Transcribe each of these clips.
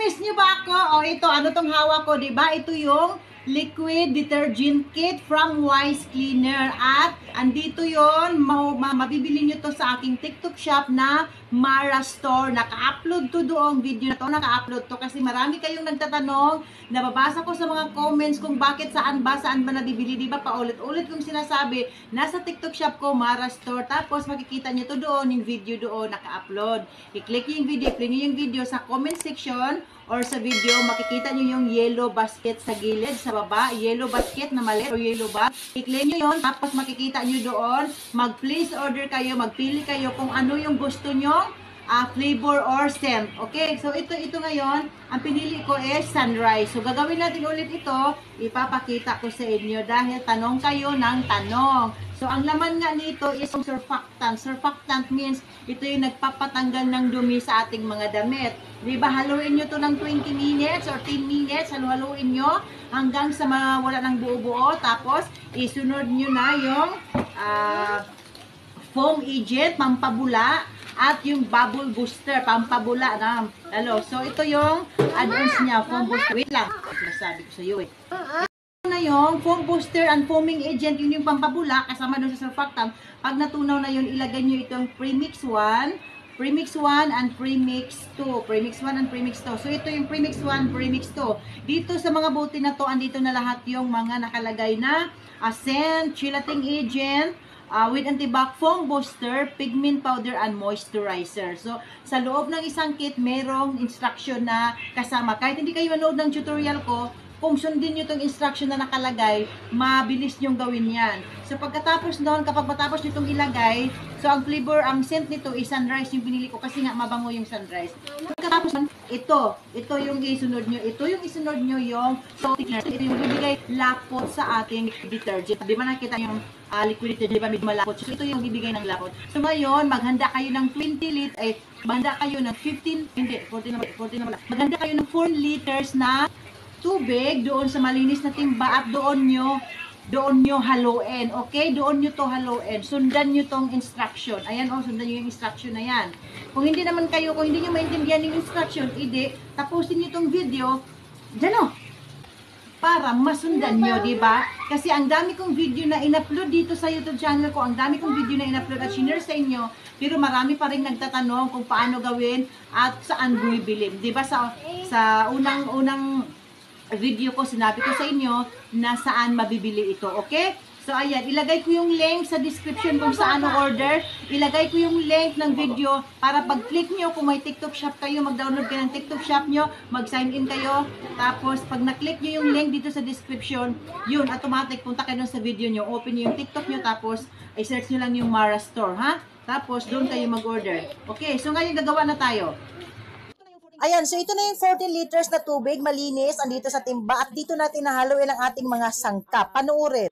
Namimiss niyo ba ako? O ito, ano tong hawak ko, 'di ba? Ito yung liquid detergent kit from Wise Cleaner. At andito yon, mabibili nyo to sa aking TikTok shop na Mara Store. Naka-upload to doong video na to, naka-upload to kasi marami kayong nagtatanong. Nababasa ko sa mga comments kung bakit saan ba nabibili, di ba? Paulit-ulit kong sinasabi, nasa TikTok shop ko, Mara Store. Tapos makikita nyo to doon, yung video doon, naka-upload. I-click yung video, i-click nyo yung video sa comment section or sa video, makikita nyo yung yellow basket sa gilid, sa baba, yellow basket na maliit o yellow bag. I-click nyo yun, tapos makikita nyo doon, mag-place order kayo, magpili kayo kung ano yung gusto nyo, flavor or scent. Okay, so ito ngayon, ang pinili ko is sunrise. So gagawin natin ulit ito, ipapakita ko sa inyo dahil tanong kayo ng tanong. So ang laman nga nito is yung surfactant. Surfactant means ito yung nagpapatanggal ng dumi sa ating mga damit. Diba, haluin nyo to ng 20 minutes or 10 minutes, haluin nyo hanggang sa wala ng buo-buo. Tapos isunod nyo na yung foam agent, pampabula, at yung bubble booster, pampabula na lalo. So, ito yung add-ons niya, foam booster. Wait lang, nasabi ko sa iyo eh. Ito na yung foam booster and foaming agent, yun yung pampabula, kasama doon sa surfactant. Pag natunaw na yun, ilagay nyo itong premix 1, premix 1 and premix 2. Premix 1 and premix 2. So, ito yung premix 1, premix 2. Dito sa mga bote na to, andito na lahat yung mga nakalagay na scent, chelating agent, with antibac, foam booster, pigment powder, and moisturizer. So, sa loob ng isang kit, merong instruction na kasama. Kahit hindi kayo manood ng tutorial ko, kung sundin nyo itong instruction na nakalagay, mabilis nyong gawin yan. So, pagkatapos doon, kapag matapos nyo itong ilagay, so, ang flavor, ang scent nito is sunrise yung pinili ko kasi nga mabango yung sunrise. Pagkatapos doon, ito yung isunod nyo. Ito yung isunod nyo yung salty cleaner. Ito yung bibigay lapot sa ating detergent. Di ba nakita yung liquid detergent, di ba medyo malapot? So, ito yung bibigay ng lapot. So, ngayon, maghanda kayo ng 20 liters, maghanda kayo ng 15, hindi, 14 na pala. Maghanda kayo ng 4 liters na tubig doon sa malinis na timba at doon nyo haluin. Okay? Doon nyo to haluin. Sundan nyo tong instruction. Ayan o, sundan nyo yung instruction na yan. Kung hindi naman kayo, kung hindi nyo maintindihan yung instruction, tapusin nyo tong video, dyan o, para masundan nyo, diba? Kasi ang dami kong video na in-upload dito sa YouTube channel ko, ang dami kong video na in-upload at share sa inyo, pero marami pa rin nagtatanong kung paano gawin at saan bumibili. Diba sa unang video ko, sinabi ko sa inyo na saan mabibili ito, okay? So, ayan, ilagay ko yung link sa description kung saan order. Ilagay ko yung link ng video para pag-click nyo, kung may TikTok shop kayo, mag-download kayo ng TikTok shop nyo, mag-sign in kayo. Tapos, pag na-click nyo yung link dito sa description, yun, automatic, punta kayo sa video nyo, open nyo yung TikTok nyo, tapos, i-search nyo lang yung Mara Store, ha? Tapos, doon kayo mag-order. Okay, so ngayon, gagawa na tayo. Ayan, so ito na yung 40 liters na tubig, malinis, andito sa timba, at dito natin nahaluin ang ating mga sangkap. Panuorin.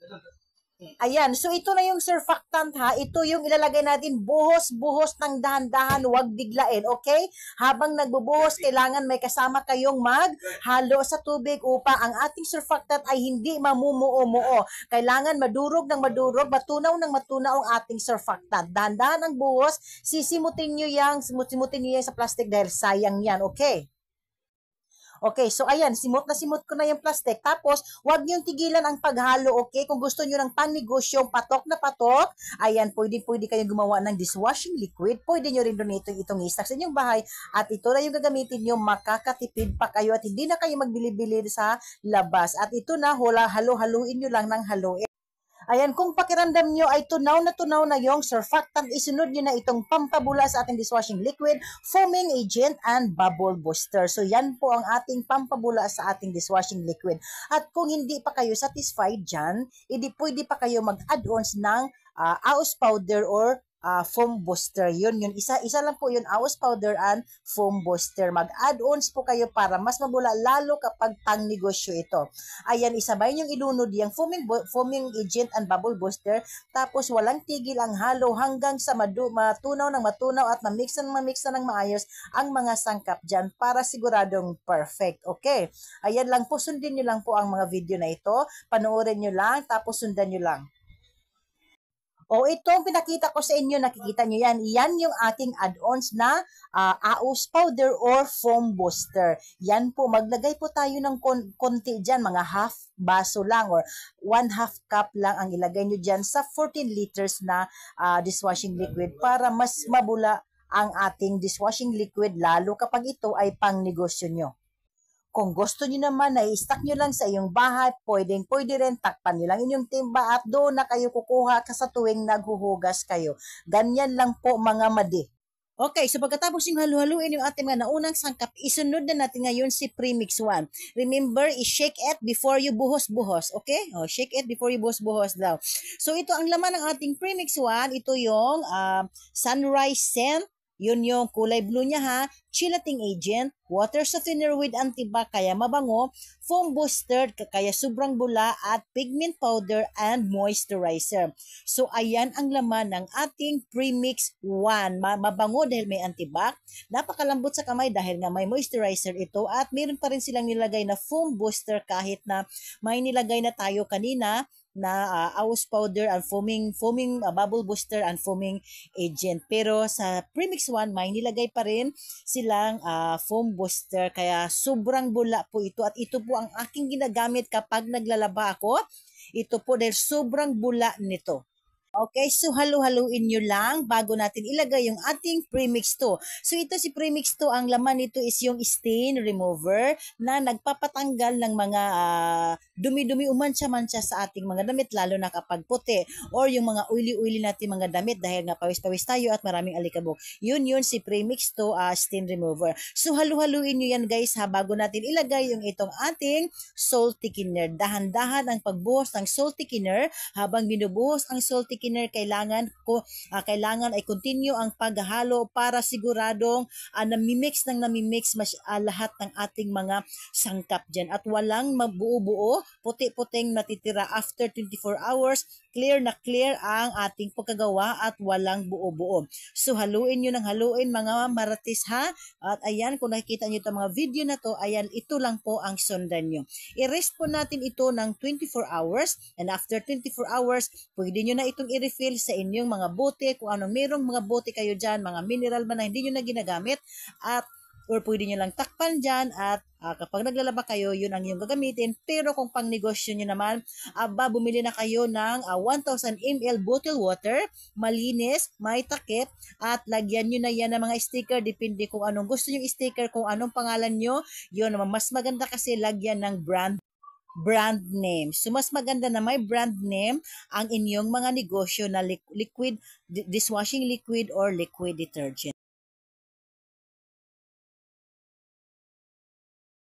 Ayan, so ito na yung surfactant ha. Ito yung ilalagay natin, buhos-buhos ng dahan-dahan, huwag biglain, okay? Habang nagbubuhos, kailangan may kasama kayong maghalo sa tubig upang ang ating surfactant ay hindi mamumuo-muo. Kailangan madurog ng madurog, matunaw ng matunaw ang ating surfactant. Dahan-dahan ang buhos, sisimutin nyo yan sa plastic dahil sayang yan, okay? Okay, so ayan, simot ko na yung plastic. Tapos, huwag niyong tigilan ang paghalo, okay? Kung gusto niyo ng pannegosyo, patok na patok, ayan, pwede kayong gumawa ng dishwashing liquid. Pwede niyo rin doon itong i-stock sa inyong bahay. At ito na yung gagamitin niyo, makakatipid pa kayo at hindi na kayo magbili-bili sa labas. At ito na, halo-haluin niyo lang ng haluin. Ayan, kung pakiramdam nyo ay tunaw na yung surfactant, isunod nyo na itong pampabula sa ating dishwashing liquid, foaming agent, and bubble booster. So, yan po ang ating pampabula sa ating dishwashing liquid. At kung hindi pa kayo satisfied dyan, pwede pa kayo mag-add-ons ng AOS powder or foam booster. Yun. Isa lang po yun, AOS powder and foam booster. Mag-add-ons po kayo para mas mabula lalo kapag pang negosyo ito. Ayan, isabay niyong ilunod yung foaming agent and bubble booster. Tapos walang tigil ang halo hanggang sa matunaw at mamix na ng maayos ang mga sangkap dyan para siguradong perfect. Okay? Ayan lang po, sundin nyo lang po ang mga video na ito. Panoorin nyo lang, tapos sundan nyo lang. O itong pinakita ko sa inyo, nakikita nyo yan. Yan yung aking add-ons na AUS powder or foam booster. Yan po, maglagay po tayo ng konti dyan, mga half baso lang or 1/2 cup lang ang ilagay nyo dyan sa 14 liters na dishwashing liquid para mas mabula ang ating dishwashing liquid lalo kapag ito ay pang negosyo nyo. Kung gusto niyo naman na i-stock nyo lang sa iyong bahay, pwede rin, takpan nyo lang inyong timba at doon na kayo kukuha sa tuwing naghuhugas kayo. Ganyan lang po mga madi. Okay, so pagkatapos yung halu-haluin yung ating mga naunang sangkap, isunod na natin ngayon si Premix 1. Remember, i-shake it before you buhos-buhos, okay? O, shake it before you buhos-buhos daw. So ito ang laman ng ating Premix 1, ito yung Sunrise Scent. Yun yung kulay blue niya ha, chelating agent, water softener with antibac kaya mabango, foam booster kaya sobrang bula at pigment powder and moisturizer. So ayan ang laman ng ating Premix 1. Mabango dahil may antibac, napakalambot sa kamay dahil nga may moisturizer ito at meron pa rin silang nilagay na foam booster kahit na may nilagay na tayo kanina na AUS powder and foaming bubble booster and foaming agent. Pero sa Premix 1 may nilagay pa rin silang foam booster kaya sobrang bula po ito at ito po ang aking ginagamit kapag naglalaba ako. Ito po dahil sobrang bula nito. Okay, so halu-haluin nyo lang bago natin ilagay yung ating Premix 2. So ito si Premix 2, ang laman nito is yung stain remover na nagpapatanggal ng mga dumi-dumi umansya-mansya sa ating mga damit lalo na kapag puti or yung mga oily-oily natin mga damit dahil nga pawis-pawis tayo at maraming alikabok. Yun si Premix 2 stain remover. So halu-haluin nyo yan guys ha bago natin ilagay yung itong ating salt thickener. Dahan-dahan ang pagbuhos ng salt thickener habang binubuhos ang salt thickener kailangan ay continue ang paghahalo para siguradong namimix lahat ng ating mga sangkap dyan at walang mabuo-buo, puti-puting natitira after 24 hours, clear na clear ang ating pagkagawa at walang buo-buo. So haluin nyo ng haluin mga maratis ha at ayan kung nakikita nyo itong mga video na to, ayan ito lang po ang sundan nyo. I-rest po natin ito ng 24 hours and after 24 hours, pwede nyo na itong i-refill sa inyong mga bote, kung anong merong mga bote kayo dyan, mga mineral man na hindi nyo na ginagamit at or pwede nyo lang takpan dyan at kapag naglalaba kayo, yun ang iyong gagamitin. Pero kung pang negosyo nyo naman, bumili na kayo ng 1,000 ml bottle water, malinis, may takip, at lagyan nyo na yan ng mga sticker, depende kung anong gusto nyo sticker, kung anong pangalan nyo, yun naman, mas maganda kasi lagyan ng brand name. So, mas maganda na may brand name ang inyong mga negosyo na liquid, dishwashing liquid or liquid detergent.